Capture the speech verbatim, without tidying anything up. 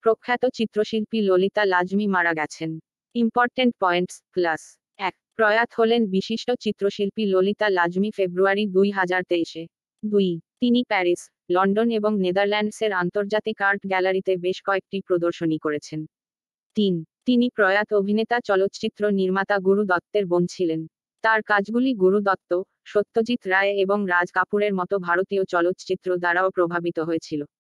প্রখ্যাত চিত্রশিল্পী ললিতা লাজমি মারা গেছেন। ইম্পর্টেন্ট পয়েন্টস প্লাস এক প্রয়াত হলেন বিশিষ্ট চিত্রশিল্পী ললিতা লাজমি ফেব্রুয়ারি দুই হাজার তেইশে। দুই তিনি প্যারিস, লন্ডন এবং নেদারল্যান্ডসের আন্তর্জাতিক আর্ট গ্যালারিতে বেশ কয়েকটি প্রদর্শনী করেছেন। তিন তিনি প্রয়াত অভিনেতা চলচ্চিত্র নির্মাতা গুরু দত্তের বোন ছিলেন। তার কাজগুলি গুরু দত্ত, সত্যজিৎ রায় এবং রাজ কাপুরের মতো ভারতীয় চলচ্চিত্র দ্বারাও প্রভাবিত হয়েছিল।